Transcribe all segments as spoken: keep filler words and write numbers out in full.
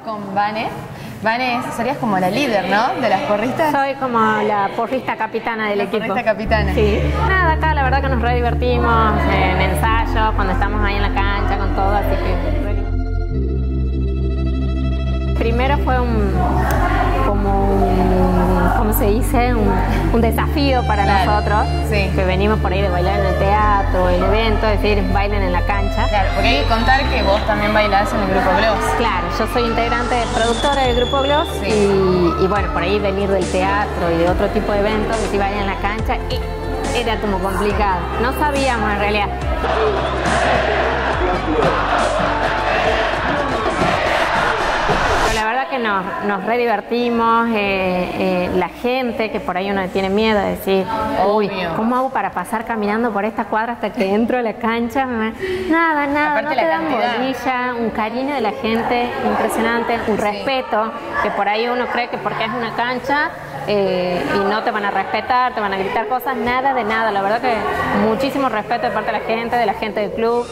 con Vane. Vane, serías como la líder, ¿no? De las porristas. Soy como la porrista capitana del la equipo. Porrista capitana. Sí. Nada, acá la verdad que nos re divertimos en ensayos, cuando estamos ahí en la cancha con todo, así que... Primero fue un... como un... ¿cómo se dice? Un, un desafío para claro, nosotros, sí. que venimos por ahí de bailar en el teatro, el evento, es decir, bailen en la cancha. Claro, porque hay que contar que vos también bailás en el Grupo Gloss. Claro, yo soy integrante, productora del Grupo Gloss, sí. y, y bueno, por ahí venir del teatro y de otro tipo de eventos, que si bailan en la cancha, y era como complicado. No sabíamos en realidad. La verdad que nos, nos re divertimos, eh, eh, la gente que por ahí uno tiene miedo de decir, uy, ¿cómo hago para pasar caminando por esta cuadra hasta que entro a la cancha? Nada, nada, no te dan bolilla, un cariño de la gente impresionante, un sí. respeto, que por ahí uno cree que porque es una cancha eh, y no te van a respetar, te van a gritar cosas, nada de nada, la verdad que muchísimo respeto de parte de la gente, de la gente del club.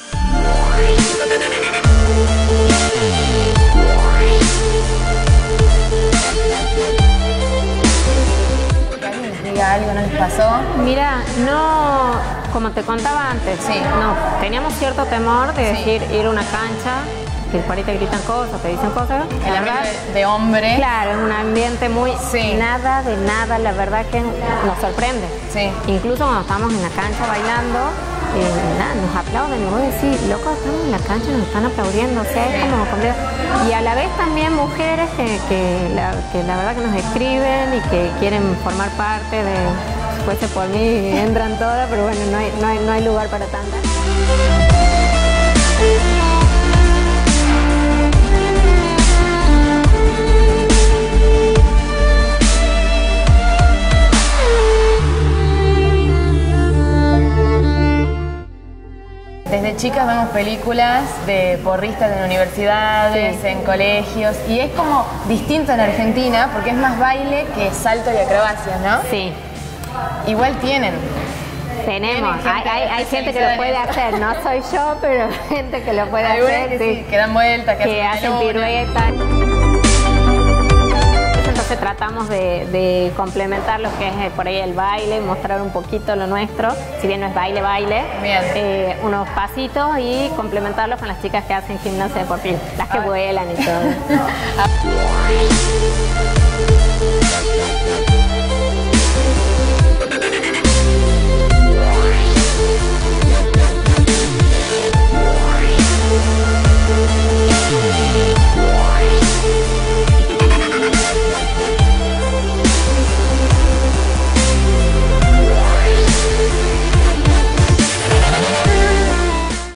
¿Algo no les pasó? Mira, no, como te contaba antes, sí. no, teníamos cierto temor de sí. decir, ir a una cancha, que por ahí te gritan cosas, te dicen cosas. El la ambiente verdad, de hombre. Claro, es un ambiente muy, sí. nada de nada, la verdad que nos sorprende. Sí. Incluso cuando estamos en la cancha bailando, eh, nada, nos aplauden y vos decís, loco, estamos en la cancha y nos están aplaudiendo, o sea, es como completo. Y a la vez también mujeres que, que, la, que la verdad que nos escriben y que quieren formar parte de, si fuese por mí, entran todas, pero bueno, no hay, no hay, no hay lugar para tantas. Desde chicas vemos películas de porristas en universidades, sí. en colegios, y es como distinto en Argentina porque es más baile que salto y acrobacias, ¿no? Sí. Igual tienen. Tenemos, hay, hay, hay gente que lo puede hacer, no soy yo, pero hay gente que lo puede hacer. Que, sí, que dan vueltas, que, que hacen, hacen piruetas. Entonces tratamos de, de complementar lo que es eh, por ahí el baile, mostrar un poquito lo nuestro, si bien no es baile, baile, eh, unos pasitos y complementarlos con las chicas que hacen gimnasia deportiva, las que vuelan y todo.